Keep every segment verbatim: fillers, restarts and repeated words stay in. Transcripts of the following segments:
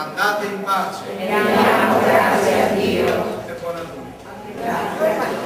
andate in pace. Rendiamo grazie a Dio. E buona notte.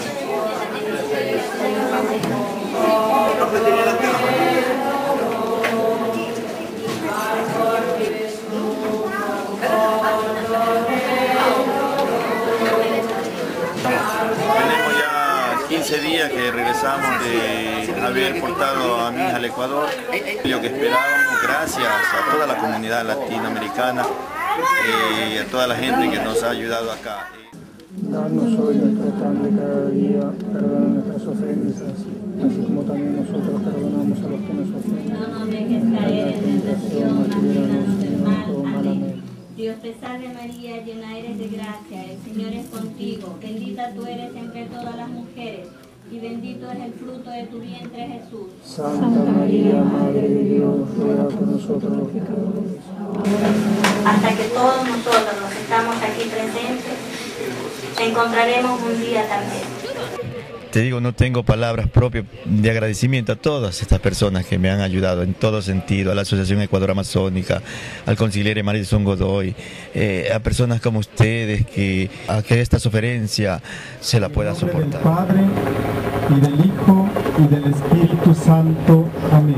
Tenemos ya quince días que regresamos de haber portado a mi hija al Ecuador. Lo que esperábamos, gracias a toda la comunidad latinoamericana y a toda la gente que nos ha ayudado acá. Danos hoy nuestro pan de cada día, perdona nuestras ofensas, así como también nosotros perdonamos a los que nos ofenden. No nos dejes caer en tentación, mas líbranos del mal. Amén. Dios te salve María, llena eres de gracia, el Señor es contigo, bendita tú eres entre todas las mujeres, y bendito es el fruto de tu vientre Jesús. Santa María, Madre de Dios, ruega por nosotros los pecadores. Hasta que todos nosotros los que estamos aquí presentes, te encontraremos un día también. Te digo, no tengo palabras propias de agradecimiento a todas estas personas que me han ayudado en todo sentido, a la Asociación Ecuador Amazónica, al conciliere Marisol Godoy, eh, a personas como ustedes que a que esta suferencia se la pueda soportar. Del Padre, y del Hijo, y del Espíritu Santo. Amén.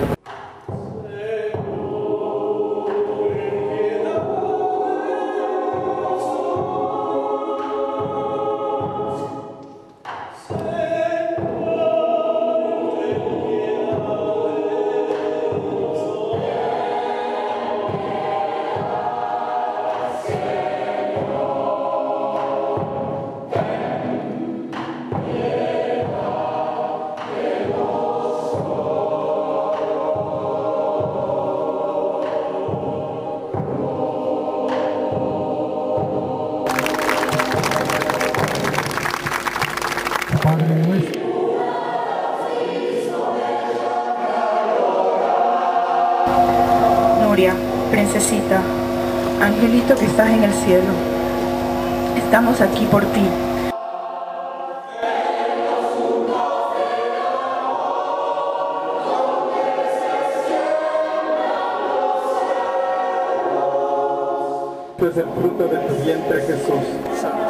Padre nuestro. Nuria, princesita, angelito que estás en el cielo, estamos aquí por ti. Este es el fruto de tu vientre, Jesús.